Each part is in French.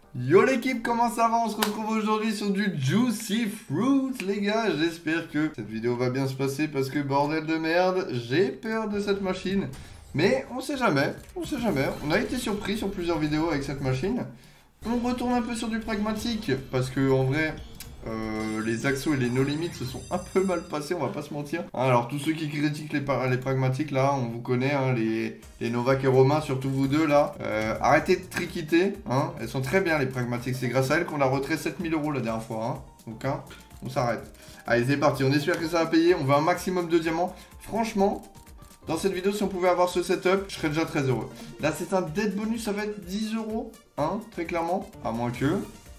Yo l'équipe, comment ça va? On se retrouve aujourd'hui sur du Juicy Fruit les gars. J'espère que cette vidéo va bien se passer parce que bordel de merde, j'ai peur de cette machine. Mais on sait jamais, on sait jamais. On a été surpris sur plusieurs vidéos avec cette machine. On retourne un peu sur du pragmatique parce que en vrai... les Axos et les No Limits se sont un peu mal passés, on va pas se mentir. Hein, alors tous ceux qui critiquent les pragmatiques là, on vous connaît, hein, les Novak et Romain, surtout vous deux là. Arrêtez de triquiter, hein, elles sont très bien les pragmatiques, c'est grâce à elles qu'on a retrait 7000 € la dernière fois. Hein. Donc hein, on s'arrête. Allez c'est parti, on espère que ça va payer, on veut un maximum de diamants. Franchement, dans cette vidéo si on pouvait avoir ce setup, je serais déjà très heureux. Là c'est un dead bonus, ça va être 10 €, hein, très clairement, à moins que...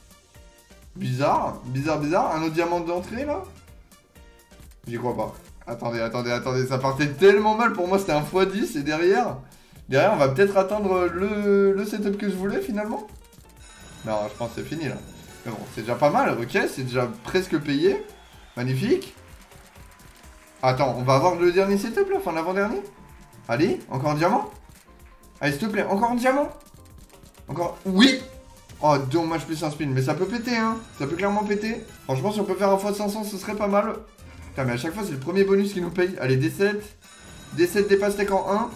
Bizarre, bizarre. Un autre diamant d'entrée, là? J'y crois pas. Attendez, ça partait tellement mal. Pour moi, c'était un x10. Et derrière, on va peut-être atteindre le setup que je voulais, finalement. Non, je pense que c'est fini, là. Mais bon, c'est déjà pas mal, ok? C'est déjà presque payé. Magnifique. Attends, on va avoir le dernier setup, là? Enfin, l'avant-dernier? Allez, encore un diamant? Allez, s'il te plaît, encore un diamant? Encore... Oui! Oh, dommage plus un spin. Mais ça peut péter, hein. Ça peut clairement péter. Franchement, si on peut faire un x500, ce serait pas mal. Putain, mais à chaque fois, c'est le premier bonus qui nous paye. Allez, D7. D7 des pastèques en 1.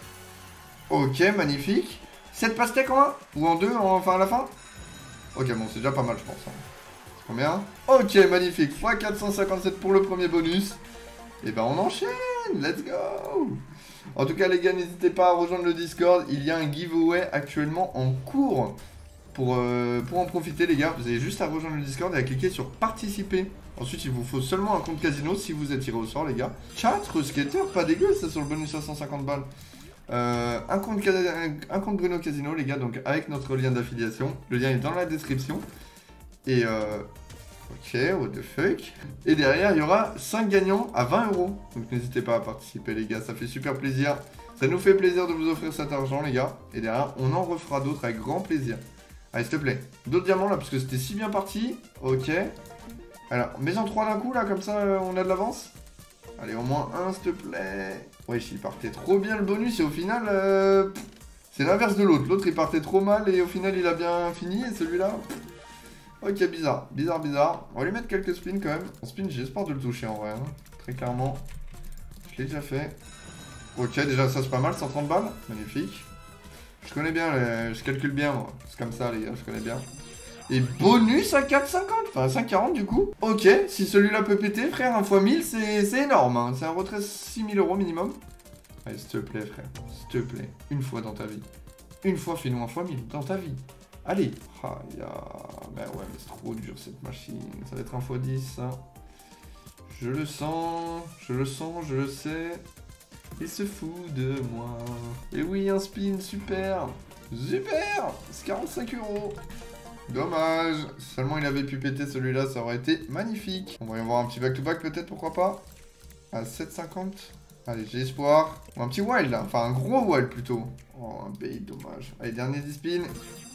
Ok, magnifique. 7 pastèques en 1 ou en 2, enfin à la fin. Ok, bon, c'est déjà pas mal, je pense. Hein. C'est combien? Ok, magnifique. X 457 pour le premier bonus. Et ben, on enchaîne. Let's go. En tout cas, les gars, n'hésitez pas à rejoindre le Discord. Il y a un giveaway actuellement en cours. Pour en profiter les gars, vous avez juste à rejoindre le Discord et à cliquer sur participer. Ensuite il vous faut seulement un compte casino si vous êtes tiré au sort les gars. Chat, skater, pas dégueu ça sur le bonus à 150 balles. Un compte Bruno Casino les gars, donc avec notre lien d'affiliation. Le lien est dans la description. Et ok, what the fuck. Et derrière il y aura 5 gagnants à 20 €. Donc n'hésitez pas à participer les gars, ça fait super plaisir. Ça nous fait plaisir de vous offrir cet argent les gars. Et derrière on en refera d'autres avec grand plaisir. Allez, s'il te plaît. D'autres diamants là, parce que c'était si bien parti. Ok. Alors, mets-en 3 d'un coup là, comme ça on a de l'avance. Allez, au moins un, s'il te plaît. Wesh, il partait trop bien le bonus et au final, c'est l'inverse de l'autre. L'autre il partait trop mal et au final il a bien fini. Et celui-là, ok, bizarre. On va lui mettre quelques spins quand même. En spin, j'ai espoir de le toucher en vrai. Hein. Très clairement. Je l'ai déjà fait. Ok, déjà ça c'est pas mal, 130 balles. Magnifique. Je connais bien, je calcule bien moi. C'est comme ça les gars, je connais bien. Et bonus à 4,50, enfin 5,40 du coup. Ok, si celui-là peut péter, frère, 1 x 1000, c'est énorme. Hein. C'est un retrait 6000 € minimum. Allez, s'il te plaît, frère. S'il te plaît, une fois dans ta vie. Une fois, fais-nous 1 x 1000 dans ta vie. Allez. Ah, ben ouais, mais c'est trop dur cette machine. Ça va être 1 x 10, ça. Je le sens, je le sais. Il se fout de moi. Et oui, un spin, super. Super. C'est 45 €. Dommage. Seulement il avait pu péter celui-là, ça aurait été magnifique. On va y voir un petit back-to-back peut-être, pourquoi pas. À 7,50. Allez, j'ai espoir. Ou un petit wild là, enfin un gros wild plutôt. Oh, un bait, dommage. Allez, dernier 10 spins.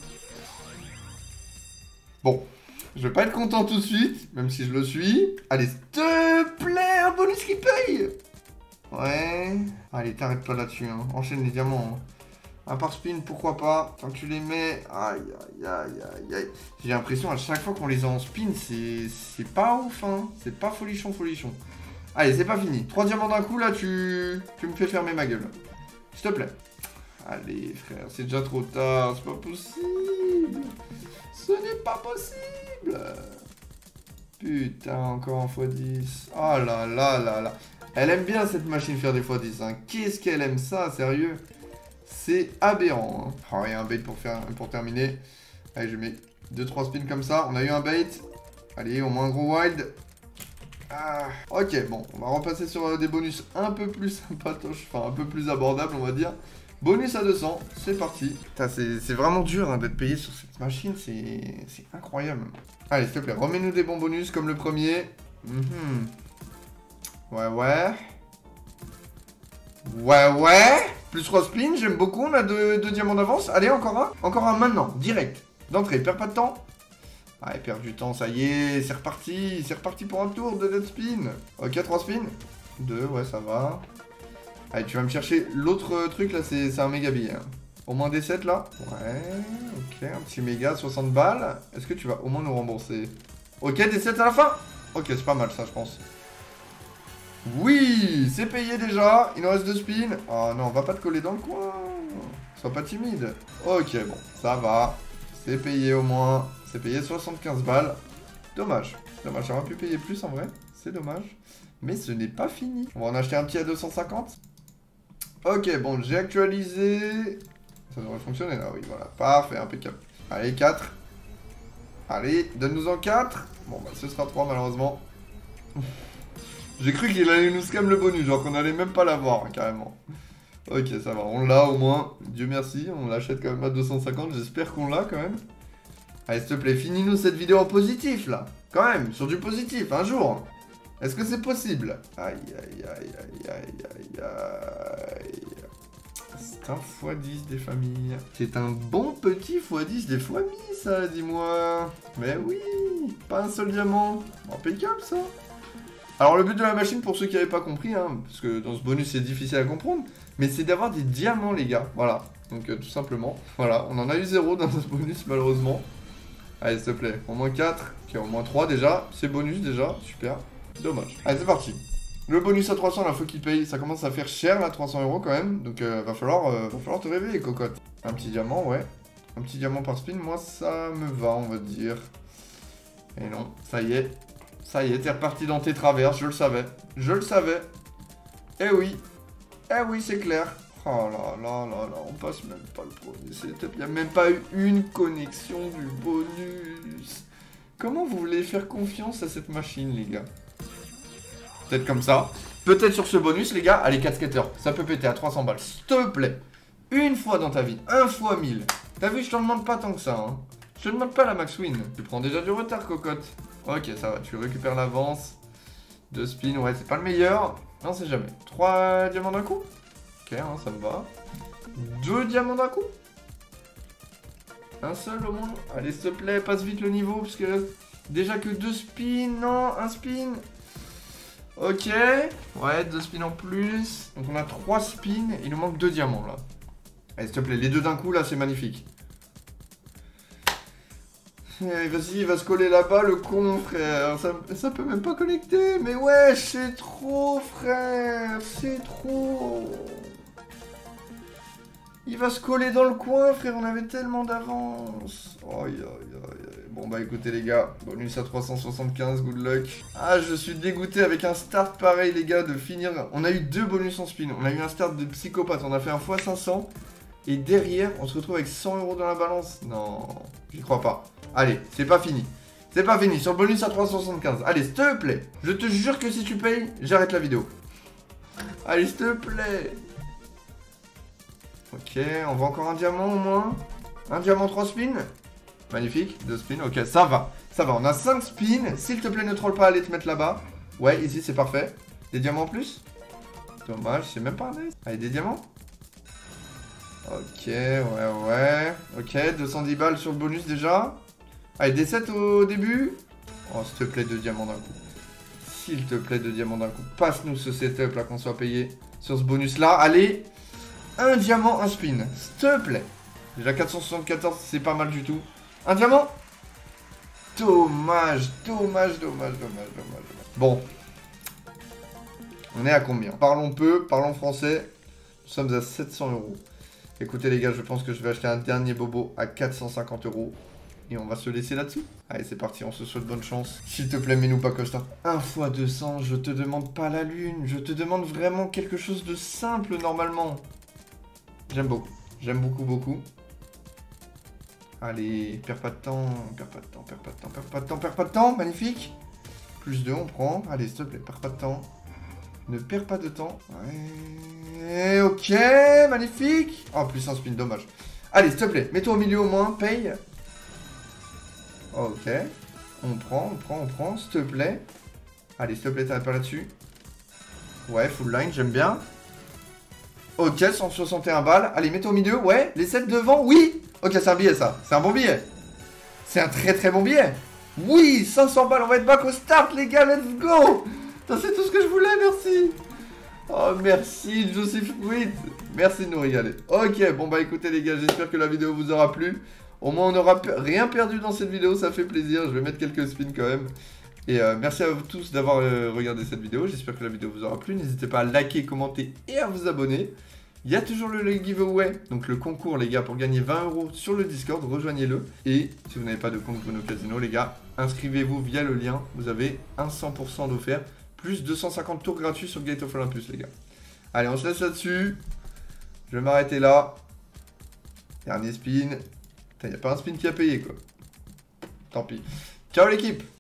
Bon. Je vais pas être content tout de suite, même si je le suis. Allez, s'il te plaît, un bonus qui paye. Ouais. Allez, t'arrêtes pas là-dessus, hein. Enchaîne les diamants. Hein. Un par spin, pourquoi pas. Quand tu les mets... Aïe. J'ai l'impression à chaque fois qu'on les a en spin, c'est pas ouf, hein. C'est pas folichon. Allez, c'est pas fini. 3 diamants d'un coup, là, tu me fais fermer ma gueule. S'il te plaît. Allez, frère, c'est déjà trop tard. C'est pas possible. Ce n'est pas possible. Putain, encore un x10. Oh là. Elle aime bien cette machine faire des x10, hein. Qu'est-ce qu'elle aime ça, sérieux? C'est aberrant, hein. Oh, et un bait pour terminer. Allez, je mets 2-3 spins comme ça. On a eu un bait. Allez, au moins un gros wild. Ah. Ok, bon, on va repasser sur des bonus un peu plus sympatoches, enfin un peu plus abordables, on va dire. Bonus à 200, c'est parti. C'est vraiment dur hein, d'être payé sur cette machine, c'est incroyable. Allez, s'il te plaît, remets-nous des bons bonus comme le premier. Ouais. Plus 3 spins, j'aime beaucoup, on a 2 diamants d'avance. Allez, encore un maintenant, direct. D'entrée, perds pas de temps. Allez, perds du temps, ça y est, c'est reparti pour un tour de dead spin. Ok, 3 spins. 2, ouais, ça va. Allez, tu vas me chercher l'autre truc, là, c'est un méga billet. Hein. Au moins des 7 là. Ouais, ok, un petit méga, 60 balles. Est-ce que tu vas au moins nous rembourser? Ok, des 7 à la fin. Ok, c'est pas mal ça, je pense. Oui, c'est payé déjà. Il nous reste 2 spins. Oh non, on va pas te coller dans le coin. Sois pas timide. Ok, bon, ça va. C'est payé au moins. C'est payé 75 balles. Dommage. Dommage, j'aurais pu payer plus en vrai. C'est dommage. Mais ce n'est pas fini. On va en acheter un petit à 250. Ok, bon, j'ai actualisé. Ça devrait fonctionner là, oui, voilà. Parfait, impeccable. Allez, 4. Allez, donne-nous-en 4. Bon, bah, ce sera 3 malheureusement. J'ai cru qu'il allait nous scam le bonus, genre qu'on allait même pas l'avoir, hein, carrément. Ok, ça va, on l'a au moins. Dieu merci, on l'achète quand même à 250, j'espère qu'on l'a quand même. Allez, s'il te plaît, finis-nous cette vidéo en positif, là. Quand même, sur du positif, un jour. Est-ce que c'est possible? Aïe, aïe, aïe, aïe, aïe, aïe, aïe. C'est un x10 des familles. C'est un bon petit x10 des familles, ça, dis-moi. Mais oui, pas un seul diamant. Impeccable, ça. Alors le but de la machine, pour ceux qui n'avaient pas compris, hein, parce que dans ce bonus c'est difficile à comprendre, mais c'est d'avoir des diamants les gars, voilà. Donc tout simplement, voilà, on en a eu 0 dans ce bonus malheureusement. Allez s'il te plaît, au moins 4, ok au moins 3 déjà, c'est bonus déjà, super, dommage. Allez c'est parti. Le bonus à 300 là faut qu'il paye, ça commence à faire cher là, 300 € quand même, donc va falloir te réveiller cocotte. Un petit diamant, ouais, un petit diamant par spin, moi ça me va on va dire. Et non, ça y est. Ça y est, t'es reparti dans tes traverses, je le savais. Je le savais. Eh oui, c'est clair. Oh là là là là, on passe même pas le premier setup. Il n'y a même pas eu une connexion du bonus. Comment vous voulez faire confiance à cette machine, les gars? Peut-être comme ça. Peut-être sur ce bonus, les gars. Allez, 4 skaters. Ça peut péter à 300 balles. S'il te plaît. Une fois dans ta vie. 1 fois 1000. T'as vu, je t'en demande pas tant que ça, hein. Je te demande pas la max win. Tu prends déjà du retard, cocotte. Ok, ça va, tu récupères l'avance. 2 spins, ouais, c'est pas le meilleur. Non, c'est jamais. 3 diamants d'un coup. Ok, hein, ça me va. 2 diamants d'un coup. Un seul au moins. Allez, s'il te plaît, passe vite le niveau, parce qu'il reste déjà que 2 spins. Non, un spin. Ok. Ouais, 2 spins en plus. Donc on a 3 spins. Il nous manque 2 diamants, là. Allez, s'il te plaît, les 2 d'un coup, là, c'est magnifique. Vas-y, il va se coller là-bas, le con, frère. Ça peut même pas connecter. Mais ouais, c'est trop, frère. C'est trop. Il va se coller dans le coin, frère. On avait tellement d'avance. Aïe, aïe, aïe. Bon, bah écoutez, les gars. Bonus à 375, good luck. Ah, je suis dégoûté avec un start pareil, les gars, de finir. On a eu 2 bonus en spin. On a eu un start de psychopathe. On a fait un x500. Et derrière, on se retrouve avec 100 € dans la balance. Non, j'y crois pas. Allez, c'est pas fini. C'est pas fini. Sur le bonus à 375. Allez, s'il te plaît. Je te jure que si tu payes, j'arrête la vidéo. Allez, s'il te plaît. Ok, on voit encore un diamant au moins. Un diamant, 3 spins. Magnifique, 2 spins. Ok, ça va. Ça va, on a 5 spins. S'il te plaît, ne troll pas, allez te mettre là-bas. Ouais, ici, c'est parfait. Des diamants en plus. Dommage, c'est même pas un nice. Allez, des diamants. Ok, ouais. Ok, 210 balles sur le bonus déjà. Allez, des 7 au début. Oh, s'il te plaît, 2 diamants d'un coup. S'il te plaît, 2 diamants d'un coup. Passe-nous ce setup là, qu'on soit payé sur ce bonus là. Allez, un diamant, un spin. S'il te plaît. Déjà 474, c'est pas mal du tout. Un diamant. Dommage. Bon. On est à combien? Parlons peu, parlons français. Nous sommes à 700 €. Écoutez les gars, je pense que je vais acheter un dernier bobo à 450 €. Et on va se laisser là-dessus. Allez, c'est parti, on se souhaite bonne chance. S'il te plaît, mets-nous pas Costa. 1 x 200, je te demande pas la lune. Je te demande vraiment quelque chose de simple normalement. J'aime beaucoup. J'aime beaucoup. Allez, perds pas de temps. Perds pas de temps. Magnifique. Plus 2, on prend. Allez, s'il te plaît, perds pas de temps. Ne perds pas de temps. Ouais. Ok, magnifique. Oh, plus un spin, dommage. Allez, s'il te plaît, mets-toi au milieu au moins, paye. Ok. On prend, s'il te plaît. Allez, s'il te plaît, t'arrêtes pas là-dessus. Ouais, full line, j'aime bien. Ok, 161 balles. Allez, mets-toi au milieu, ouais. Les 7 devant, oui. Ok, c'est un billet, ça. C'est un bon billet. C'est un très bon billet. Oui, 500 balles, on va être back au start, les gars, let's go. C'est tout ce que je voulais, merci. Oh merci Joseph Fruit. Merci de nous régaler. Ok, bon bah écoutez les gars, j'espère que la vidéo vous aura plu. Au moins on n'aura rien perdu dans cette vidéo, ça fait plaisir. Je vais mettre quelques spins quand même. Et merci à vous tous d'avoir regardé cette vidéo. J'espère que la vidéo vous aura plu. N'hésitez pas à liker, commenter et à vous abonner. Il y a toujours le giveaway, donc le concours les gars, pour gagner 20 € sur le Discord, rejoignez-le. Et si vous n'avez pas de compte Bruno Casino les gars, inscrivez-vous via le lien, vous avez un 100% d'offert, plus 250 tours gratuits sur Gate of Olympus les gars. Allez, on se laisse là-dessus, je vais m'arrêter là. Dernier spin, il n'y a pas un spin qui a payé quoi. Tant pis. Ciao l'équipe!